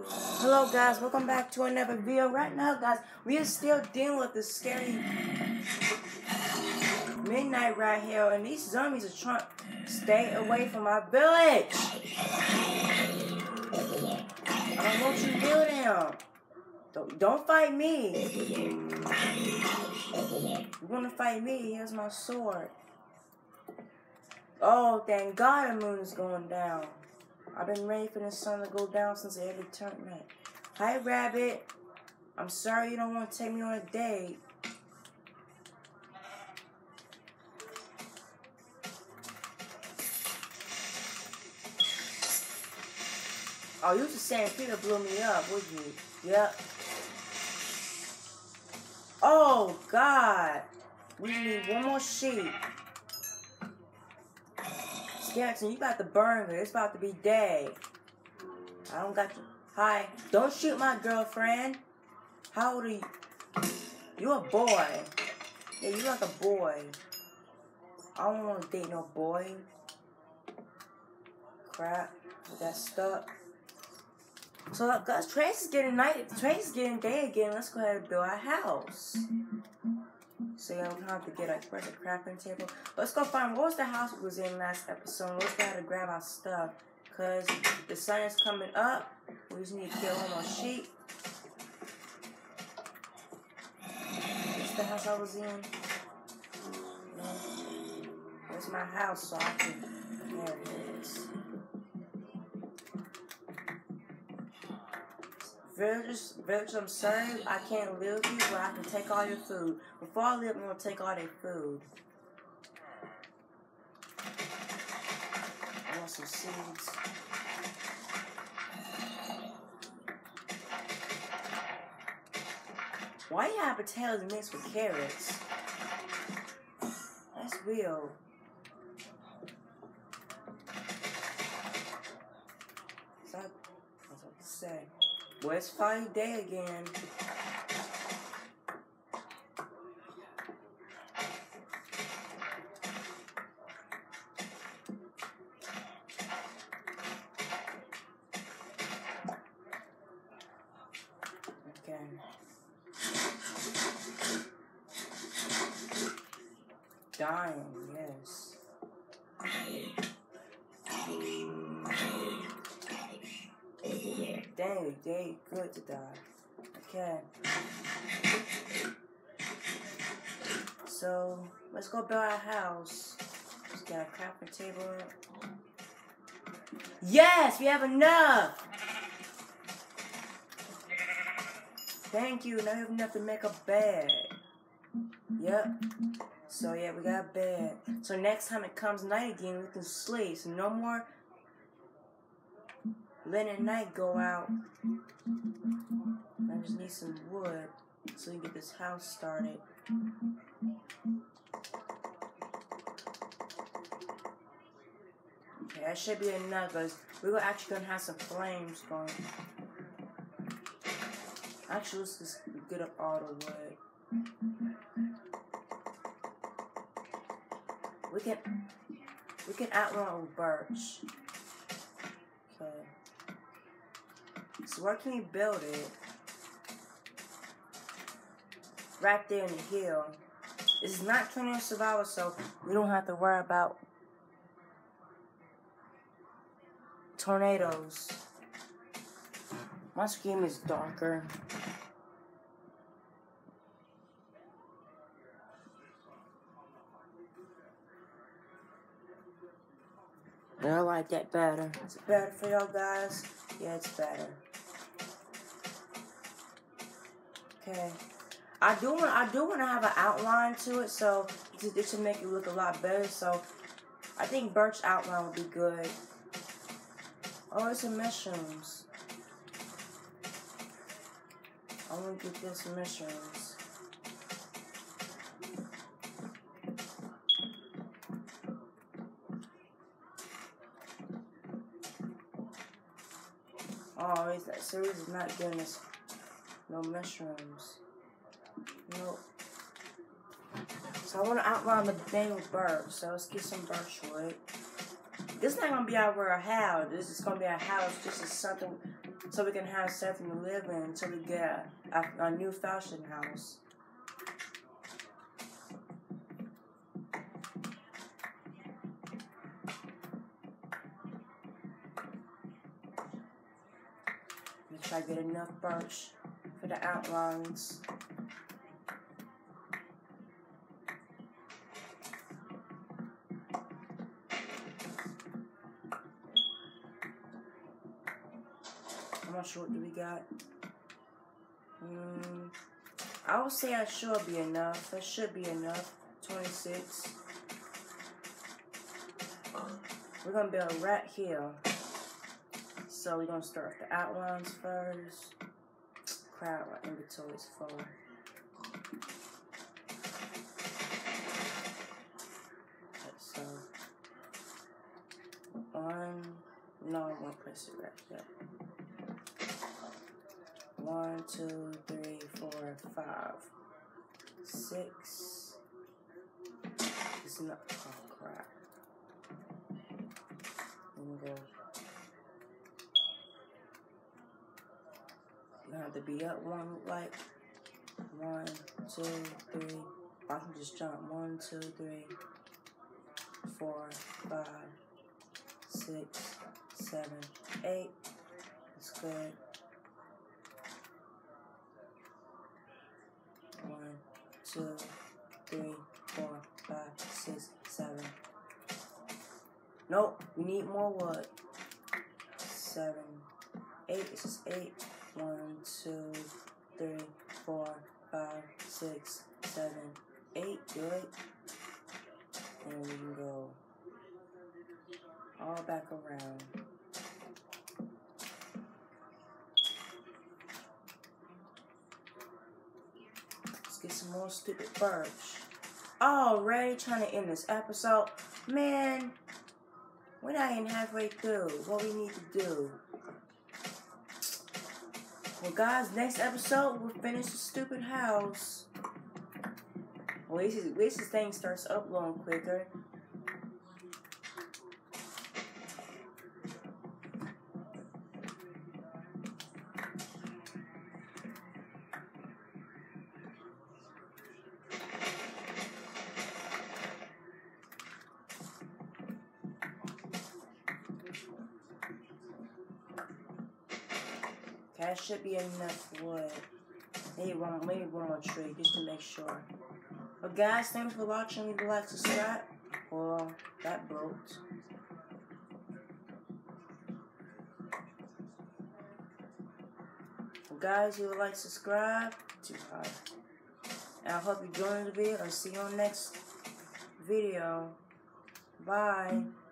Hello guys, welcome back to another video. Right now guys, we are still dealing with this scary midnight right here, and these zombies are trying to stay away from my village. I don't want you to kill them. Don't fight me. You want to fight me? Here's my sword. Oh, thank God the moon is going down. I've been ready for the sun to go down since every turn night. Hi, Rabbit. I'm sorry you don't want to take me on a date. Oh, you just saying Peter blew me up, would you? Yep. Oh, God. We need one more sheep. Skeleton, you got the burger. It's about to be day. I don't got to... Hi. Don't shoot my girlfriend. How old are you? You a boy. Yeah, you like a boy. I don't want to date no boy. Crap. I got stuck. So, guys, Tracy's getting night. Tracy's getting day again. Let's go ahead and build our house. So, yeah, we're going to have to get a crafting table. Let's go find what was the house we was in last episode. Let's go ahead and grab our stuff. Because the sun is coming up. We just need to kill one more sheep. This is the house I was in. That's my house, so I can... There it is. Villagers, I'm sorry, I can't live with you, but I can take all your food. Before I leave, I'm going to take all their food. I want some seeds. Why you have potatoes mixed with carrots? That's weird. So, that's what to say. Well, it's Friday day again. Okay. Dying, yes. Dang, they good to die. Okay. So, let's go build our house. Just got a crafting table. Yes, we have enough! Thank you, now we have enough to make a bed. Yep. So yeah, we got a bed. So next time it comes night again, we can sleep. So no more letting night go out. I just need some wood so we can get this house started. Okay, that should be enough, because we're actually gonna have some flames going. Actually, let's just get up all the wood. We can outrun with birch. Okay. So where can we build it? Right there in the hill. This is not tornado survival, so we don't have to worry about tornadoes. My screen is darker. I like that better. Is it better for y'all guys? Yeah, it's better. Okay. I do want to have an outline to it, so it should make it look a lot better. So I think birch outline would be good. Oh, it's some mushrooms. I want to get some mushrooms. Oh, that series is not giving us no mushrooms. Nope. So I want to outline the thing with birch. So let's get some birch wood. This not gonna be our house. This is gonna be our house. This is something so we can have something to live in until we get a new fashion house. Make sure I get enough birch for the outlines. I'm not sure what do we got. I would say that should be enough. That should be enough. 26. We're gonna build right here. So we're gonna start with the outlines first. Crap, my inventory is full. Okay, so no, I won't place it right there. 1, 2, 3, 4, 5, 6. It's not. Oh crap. Let me go. You have to be up one, like 1, 2, 3. I can just jump 1, 2, 3, 4, 5, 6, 7, 8. That's good. 1, 2, 3, 4, 5, 6, 7. Nope, we need more wood. 7, 8. It's just 8. 1, 2, 3, 4, 5, 6, 7, 8. Good. And we can go all back around. Let's get some more stupid birch. Already trying to end this episode. Man, we're not even halfway through what we need to do. Well, guys, next episode, we'll finish the stupid house. Well, at least this thing starts uploading quicker. That should be enough wood. Maybe one more tree just to make sure. But guys, thanks for watching. Leave a like, subscribe. Well, that broke. Well, guys, leave a like, subscribe. Too hard. And I hope you join the video. I'll see you on the next video. Bye.